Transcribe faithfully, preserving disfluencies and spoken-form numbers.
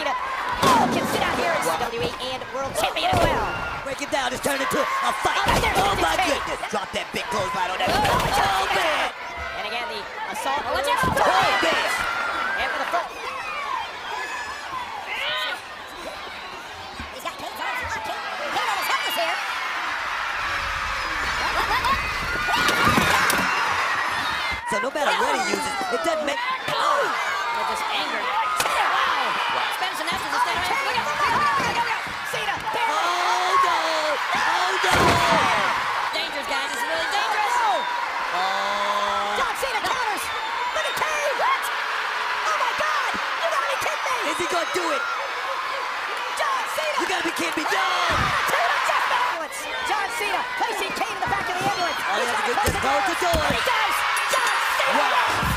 Cena oh, can sit out here as wow. W W E and World Champion as well. Break it down, it's turned into a fight. Oh, there, oh my Kane. goodness. Drop that big clothesline on that. Oh, oh man. And again, the assault. Oh, watch out. Oh, man. And for the full. He's got Kane's arms locked. Kane, Kane almost helpless here. So no matter what he uses, it doesn't make... Oh! They're just angered. Cena, wow! wow. Spanish gymnastics instead of... Look out! Look out! Look out! Cena, barely! Oh, no! Oh, no! Dangerous, guys. This is really dangerous. Oh! John Cena counters! Look at Kane! What? Oh, my God! You gotta be kidding me! Is he gonna do it? John Cena! You gotta be kidding me! No! John Cena placing Kane in the back of the ambulance. All he has to do is just go to the door. And he does! John Cena! Wow!